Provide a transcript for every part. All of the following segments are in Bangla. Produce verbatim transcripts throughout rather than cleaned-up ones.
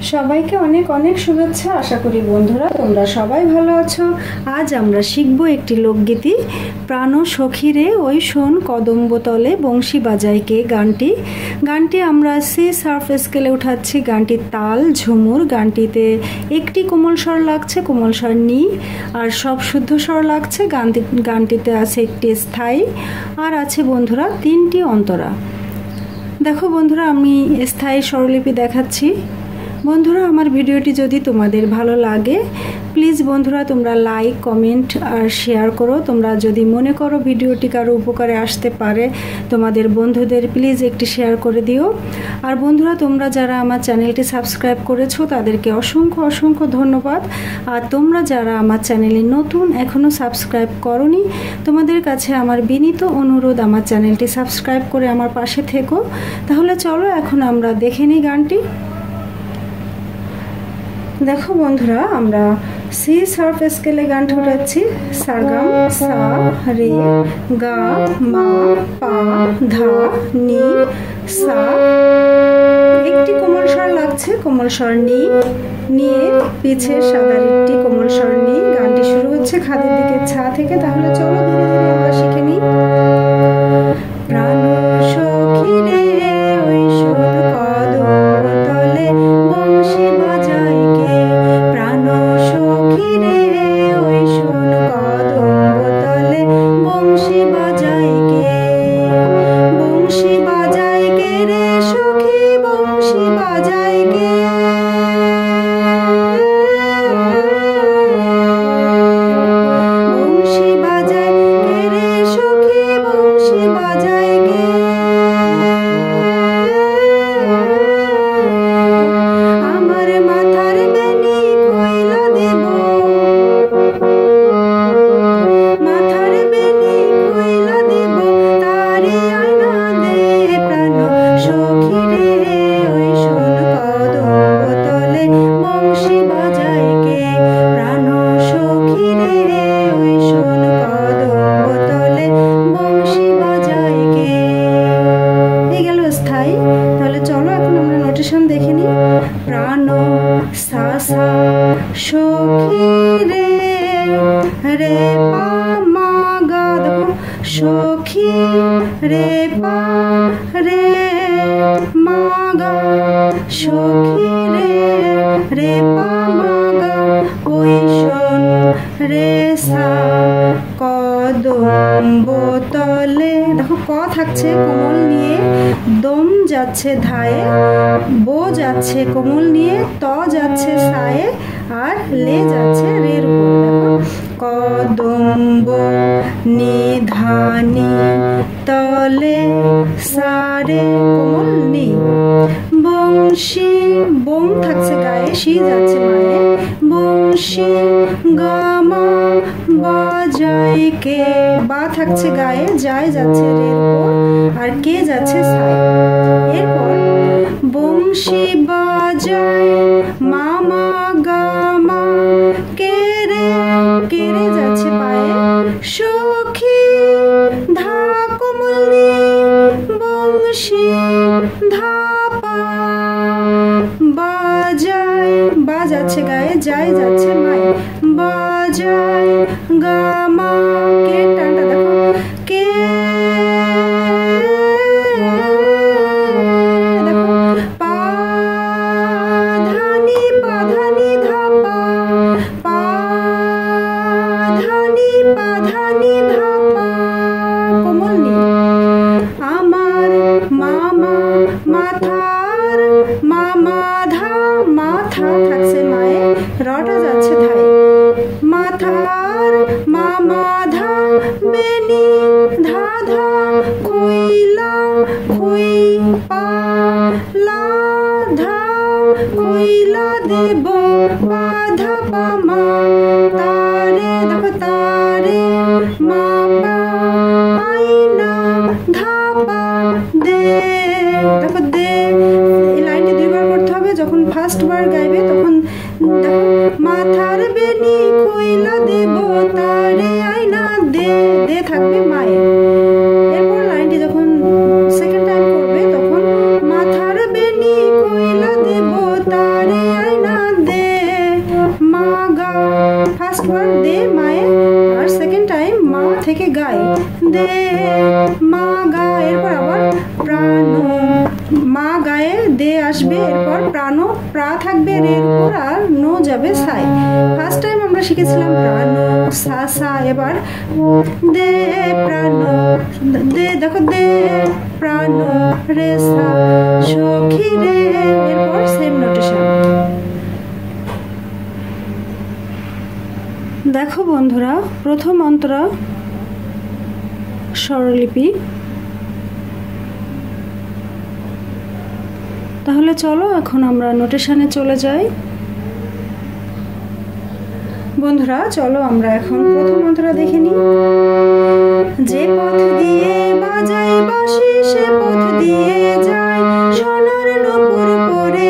সবাইকে অনেক অনেক শুভেচ্ছা। আশা করি বন্ধুরা তোমরা সবাই ভালো আছো। আজ আমরা শিখব একটি লোকগীতি, প্রাণো সখি রে ওই শোন কদম্ব তলে বংশী বাজায় কে গানটি। গানটি আমরা সি সার্ফ স্কেলে উঠাচ্ছি। গানটির তাল ঝুমুর, গানটিতে একটি কোমল স্বর লাগছে, কোমল স্বর নি, আর সব শুদ্ধ স্বর লাগছে। গানটি গানটিতে আছে একটি স্থায়ী আর আছে বন্ধুরা তিনটি অন্তরা। দেখো বন্ধুরা, আমি স্থায়ী স্বরলিপি দেখাচ্ছি। বন্ধুরা, আমার ভিডিওটি যদি তোমাদের ভালো লাগে প্লিজ বন্ধুরা তোমরা লাইক, কমেন্ট আর শেয়ার করো। তোমরা যদি মনে করো ভিডিওটি কারো উপকারে আসতে পারে তোমাদের বন্ধুদের প্লিজ একটি শেয়ার করে দিও। আর বন্ধুরা, তোমরা যারা আমার চ্যানেলটি সাবস্ক্রাইব করেছো তাদেরকে অসংখ্য অসংখ্য ধন্যবাদ। আর তোমরা যারা আমার চ্যানেলে নতুন এখনও সাবস্ক্রাইব করোনি, তোমাদের কাছে আমার বিনীত অনুরোধ আমার চ্যানেলটি সাবস্ক্রাইব করে আমার পাশে থেকো। তাহলে চলো এখন আমরা দেখে নিই গানটি। দেখো বন্ধুরা, আমরা সি সার্ফ স্কেলে গানটা উঠাচ্ছি। সারগাম, সা, রে, গা, মা, পা, ধা, নি, সা। একটি কোমল স্বর লাগছে, কোমল স্বর নি, নিয়ে পিছে সাদা একটি কোমল স্বর নি। গানটি শুরু হচ্ছে খাদের দিকে ছা থেকে। তাহলে চলো ধীরে ধীরে আমরা শিখে নিই। প্রাণো সখি রে ওই শোন কদম্ব তলে বংশী বাজায় কে। প্রাণো সখি রে ওই শোন কদম্ব তলে বংশী বাজায় কে। বংশী বাজায় কে রে সখি, বংশী বাজায় কে। বংশী বাজায় কে রে সখি, বংশী বাজায় কে। আমার মাথার বেনি কইলা দেব, মাথার বেনি কইলা দেব, তারে আয়না দে। প্রাণো সখি রে ওই শোন কদম্ব তলে বংশী বাজায় কে। প্রাণো সখি রে ওই শোন কদম্ব তলে বংশী বাজায় কে। এই গেল স্থায়ী। তাহলে চলো এখন আমরা নোটেশন দেখে নিই। প্রাণো সা সা, সখি রে রে পা মা গা। দেখো সখি রে পা রে মা গা, সখি রে রে পা মা গা ওই শোন রে সা কদম্ব তলে। দেখো ক থাকছে কোমল নিয়ে, দম যাচ্ছে ধায়ে, বো যাচ্ছে কোমল নিয়ে, ত যাচ্ছে সায়ে, আর লে যাচ্ছে রের উপর। দেখো কদম্ব নিধানি তলে সারে কোমল নি। বংশী, বং থাকছে গায়ে, শি যাচ্ছে মায়ে, বংশী গামা বাজায় কে। বা থাকছে গায়ে, যায় যাচ্ছে রের উপর, আর কে যাচ্ছে সাই। এরপর বংশী বাজায় মামা গামা কে রে, কে রে যাচ্ছে পায়ে, সখি ধা কোমল নি, বংশী ধা পা বাজায়, বা যাচ্ছে গায়ে, যায় যাচ্ছে মায়ে, বাজায় গামা কে টানটা দেখো কে। দেখো পা ধানি, পা ধানি ধা পা, পা ধানি পা ধানি ধা পা কোমল নি। আমার মামা মাথার, মামা ধা, মাথা থাকছে মায়ে, রটা যাচ্ছে ধায়ে, মাথার মামা ধা বেনি ধা ধা খইলা, খই পা লা ধা খইলা দেব, বাধা পা মা তারে। দেখো তারে মা পা আইনা ধা পা দে। দেখো দে, এই লাইনটি দুইবার করতে হবে। যখন ফার্স্ট বার গাইবে তখন দেখো মাথার বেনি কইলা দেব, তারে আইনা দে, দে থাকবে মায়ে। এরপর লাইনটি যখন সেকেন্ড টাইম করবে তখন মাথার বেনি কইলা দেব, তারে মা গা, এরপর আবার প্রাণ, মা গায়ে দে আসবে, এরপর প্রাণ প্রা থাকবে এর উপর আর নো যাবে সাই। ফার্স্ট টাইম আমরা শিখেছিলাম প্রাণ সা সা, এবার দে প্রাণ দে, দেখো দে প্রাণ রে সা সখী রে, এরপর সেম নোটেশন। দেখো বন্ধুরা, প্রথম অন্তরা স্বরলিপি। তাহলে চলো এখন আমরা নোটেশনে চলে যাই। বন্ধুরা চলো আমরা এখন প্রথম অন্তরা দেখে নিই। যে পথ দিয়ে বাজাই বাঁশি সে পথ দিয়ে যায়, সোনার নূপুর পরে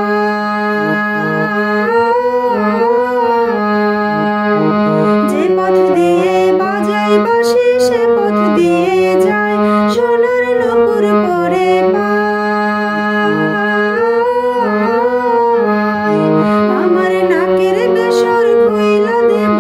যে পথ দিয়ে বাজাই বাঁশি সে পথ দিয়ে যায়, সোনার নূপুর পরে আমার নাকের বেসর খুইলা দেব,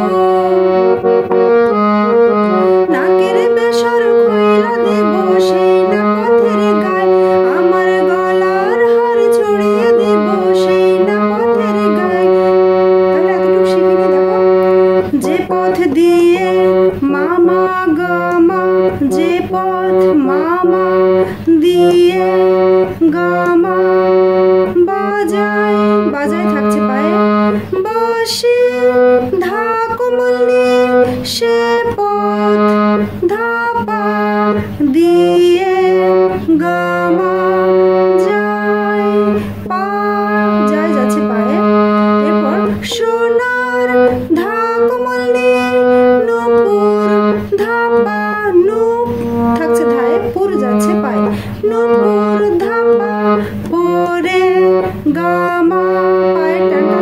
নাকের বেসর খুইলা দেব সেই না পথের গায়, আমার গলার হার ছড়িয়ে দেব সেই না পথের গায়। তাহলে এতটুকু শিখিনি। দেখো যে পথ দিয়ে মামা গামা, যে পথ মামা দিয়ে গামা বাজায়, বাজায় থাকছে পায়ে বাঁশি ধা কোমলি সে পথ ধাপা দিয়ে গামা যায়, পা যায় যাচ্ছে পায়ে, এরপর সোনার ধা কোমলি নূপুর ধাপা, নূপ থাকছে ধায়ে, পুর যাচ্ছে পায়ে, নূপুর ধাপা পরে গামা পায়ে টানা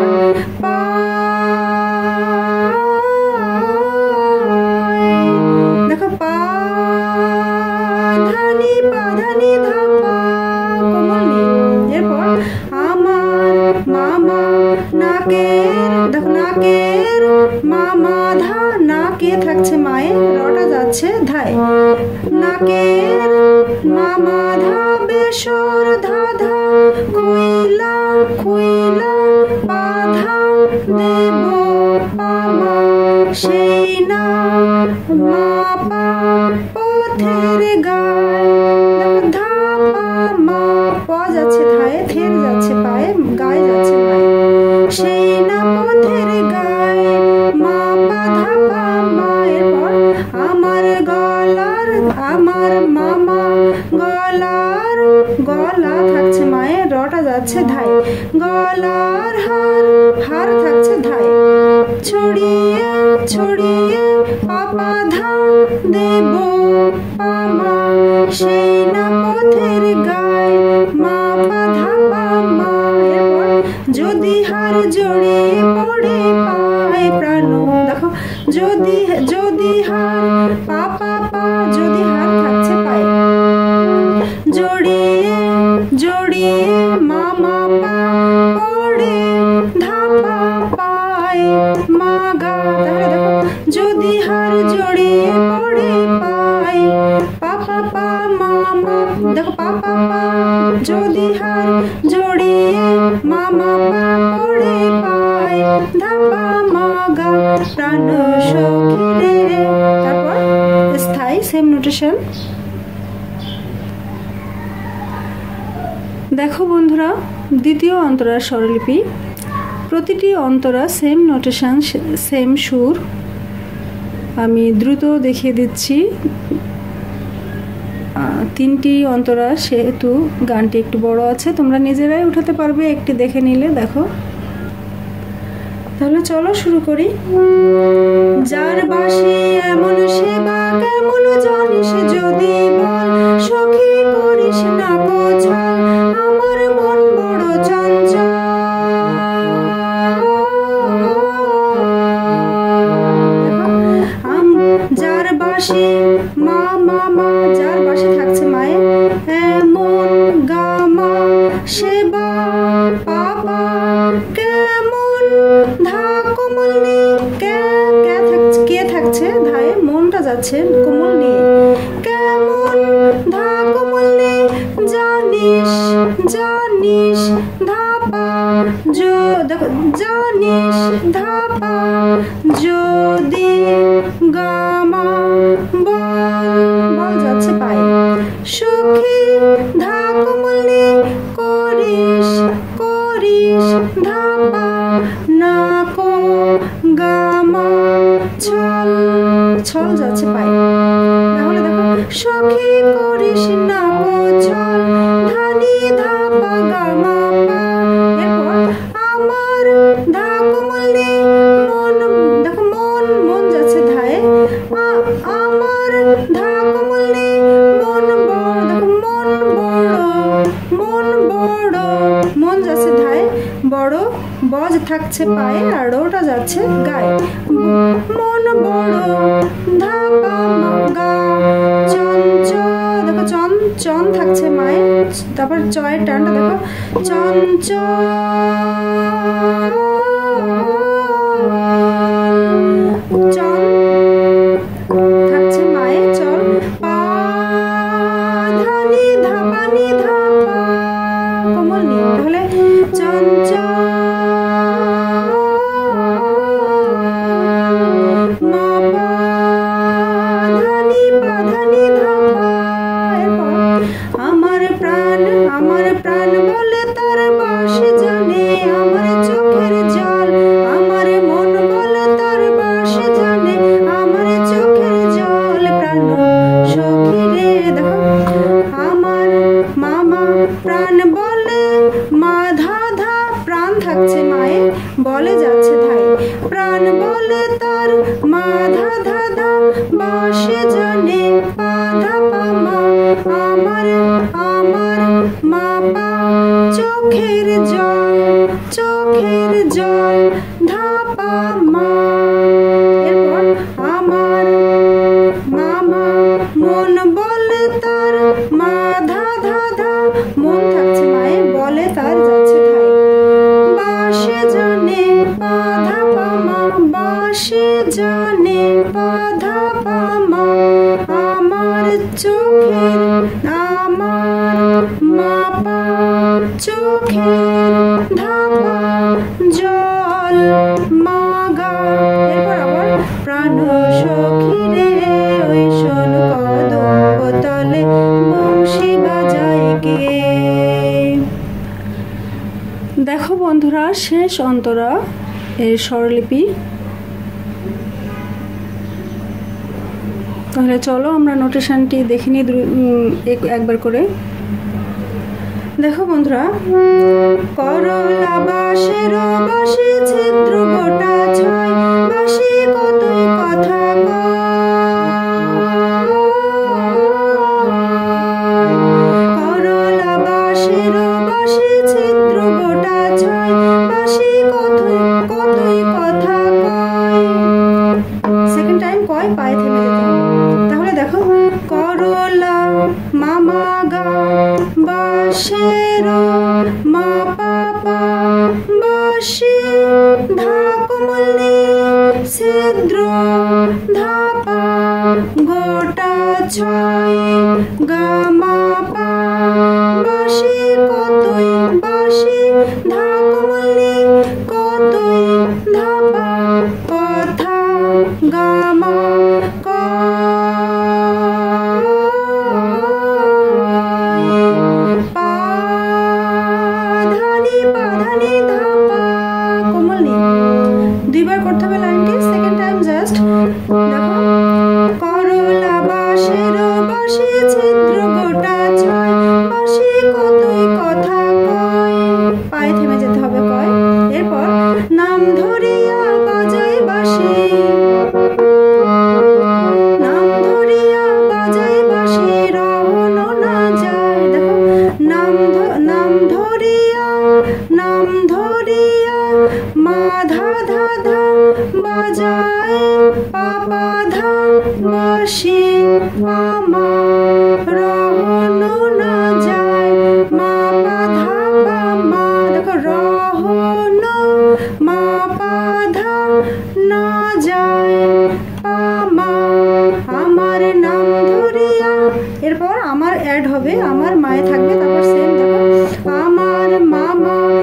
পায়, দেখো পা ধানি পা ধানি ধাপা কোমলি, এরপর আমার মামা নাকের, দেখো নাকের মামা ধা, নাকে থাকছে মায়ে, রটা যাচ্ছে ধায়, নাকের মামা ধা বেসর ধা ধা খুইলা খুইলা বাধা দেব পামা সেই না মাপা পথের গায়, দেখো ধা পা মা, প যাচ্ছে ধায়ে, থের যাচ্ছে পায়ে, গায়ে যাচ্ছে পায়ে, সেই না পথের গায়ে মা পা ধা পা মা, এরপর আমার গলার, আমার মামা গলার, গলা থাকছে মায়ে, রটা যাচ্ছে ধায়, গলার হার, হার থাকছে ধায়, ছড়িয়ে ছড়িয়ে পাপা ধা দেব পামা সেই না পথের গায় মা পা ধা পা মা, এরপর যদি হার জড়িয়ে পড়ে পায় প্রাণ, দেখো যদি যদি হার পা পা পা, যদি হার থাকছে পায়ে, জড়িয়ে জড়িয়ে মামা পা পড়ে ধাপা পায় মা গা, তাহলে দেখো যদি হার জড়িয়ে পড়ে পায় পা পা পা মামা, দেখো পা পা পা, যদি হার জড়িয়ে মামা পা পড়ে পায় ধাপা মা গা প্রাণ সখী রে, তারপর স্থায়ী সেম নোটেশন। দেখো বন্ধুরা, দ্বিতীয় অন্তরার স্বরলিপি, প্রতিটি অন্তরা সেম নোটেশন, সেম সুর। আমি দ্রুত দেখিয়ে দিচ্ছি, তিনটি অন্তরা সেহেতু গানটি একটু বড় আছে, তোমরা নিজেরাই উঠাতে পারবে একটি দেখে নিলে। দেখো তাহলে চলো শুরু করি। যার বাঁশি এমন সেবা কেমন জানিস যদি বল, সখী করিস না বোঝাল আমার মন বড় চঞ্চল, যার বাঁশি মা মা মা, যার বাঁশি থাকছে মায়ে, এমন গামা সেবা পাপা কেমন ধা কোমলি, কে কে থাকছে, কে থাকছে ধায়ে, মনটা যাচ্ছে কোমল নিয়ে, কেমন ধা কোমল নিয়ে জানিস জানিস ধাপা যো, দেখো জানিস ধাপা যদি গামা বল, বল যাচ্ছে পায়ে, সখী ধা কোমল নিয়ে করিস করিস ধাপা না কো গামা ছল, ছল যাচ্ছে পায়ে। তাহলে দেখো সখী করিস না কো ছল ধানি ধাপা গামা পা। এরপর আমার ধা কোমল নিয়ে মন, দেখো মন, মন যাচ্ছে ধায়ে, আমার ধা কোমল নিয়ে মন বড়, দেখো মন বড়, মন বড়, মন যাচ্ছে ধায়ে, বড় বজ থাকছে পায়ে আর ওটা যাচ্ছে গায়ে, মন বড় ধাপা গা চঞ্চ, দেখো চন, চন থাকছে মায়ে, তারপর চয়ের টানটা দেখো চঞ্চ চন থাকছে মায়ে, চল পা ধানি ধাপানি ধাপা কোমল নি, তাহলে চঞ্চ মা পা ধানি পা ধানি ধাপা। এরপর আমার প্রাণ আমার প্রাণ বলে তার বাসে জানে, আমার চোখের জল আমার মন বলে তার বাসে জানে, আমার চোখের জল প্রাণ সখী রে। দেখো আমার মামা প্রাণ বলে মা ধা ধা, প্রাণ থাকছে মায়ে, বলে যাচ্ছে ধাই, প্রাণ বলে তার মা ধা ধা ধা বাসে জানে পা ধা পা মা, আমার আমার মা পা চোখের জল চোখের জল ধাপা মা। এরপর আমার মামা মন বলে তার মা ধা ধা ধা, মন থাকছে মায়ে, বলে তার যাচ্ছে ধাই, বাসে জানে পা ধা পা মা, বাসে জানে পা ধা পা মা, আমার চোখের আমার মা পা চোখের ধাপা জল মাগা। এরপর আবার প্রাণ সখী রে ওই শোন কদম্ব তলে বংশী বাজায় কে। দেখো বন্ধুরা শেষ অন্তরা এর স্বরলিপি। তাহলে চলো আমরা নোটেশনটি দেখে নিই একবার করে। দেখো বন্ধুরা, করলা বাঁশের বাঁশি ছিদ্র গোটা ছয়, বাঁশি কতই কথা করলা বাঁশের বাঁশি ছিদ্র গোটা ছয়, বাঁশি কতই কতই কথা কয়। সেকেন্ড টাইম কয় পায়ে থেমে যেতে হবে। তাহলে দেখো করলা মামা গা বাঁশের মা পাপা বাঁশি ধা কোমল নি ছিদ্র ধাপা গোটা ছয় গা মা পা বাঁশি কতই বাঁশি ধা কোমল নি কতই ধাপা কথা গা মা দুইবার করতে হবে লাইনটি। সেকেন্ড টাইম জাস্ট দেখো, করলা বাঁশের বাঁশি ছিদ্র গোটা ছয়, বাঁশি কতই কথা কয়, পায়ে থেমে যেতে হবে কয়। এরপর নাম ধরিয়া বাজায় বাঁশি, নাম ধরিয়া বাজায় বাঁশি রহন না যায়। দেখো নাম নাম ধরিয়া নাম ধরিয়া মা ধা ধা ধা বাজায় পাপা ধা বাঁশি মামা রহন না যায় মা পা ধা পা মা। দেখো রহন মা পা ধা না যায় পা মা।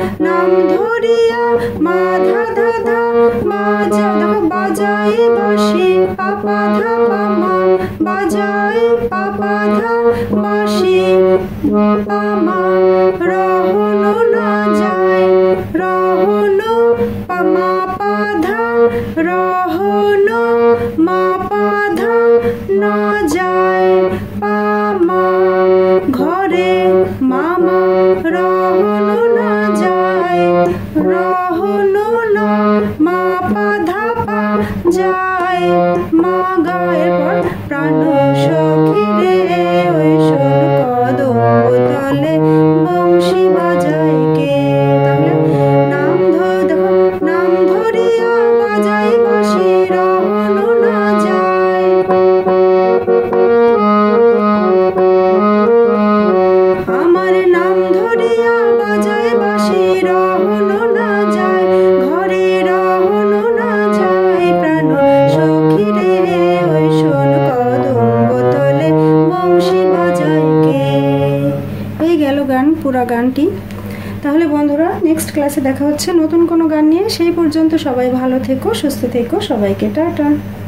নাম ধরিয়া মা ধা ধা ধা বাজা দেখো বাজাই বাঁশি পাপা ধা পামা বাজাই পাপা ধা বাঁশি পামা রহনো না যায় রহনো পামা পাধা রহনো মা পাধা না যায় পামা ঘরে মামা রহনো না যায় রহনো না মা পাধা পা যায় মা গায়ের পর প্রাণ সখী রে ওই শোন কদম্ব তলে বংশী বাজায় কে। তাহলে নাম ধর দেখো নাম ধরিয়া বাজাই বাঁশি রহনো না যায় আমার নাম ধরিয়া বাজাই বাঁশি রহনো না যায় ঘরে রহনো না যায় প্রাণ সখী রে ওই শোন কদম্ব তলে বংশী বাজায় কে। এই গেল গান, পুরা গানটি। তাহলে বন্ধুরা নেক্সট ক্লাসে দেখা হচ্ছে নতুন কোনো গান নিয়ে। সেই পর্যন্ত সবাই ভালো থেকো, সুস্থ থেকো, সবাইকে টাটা।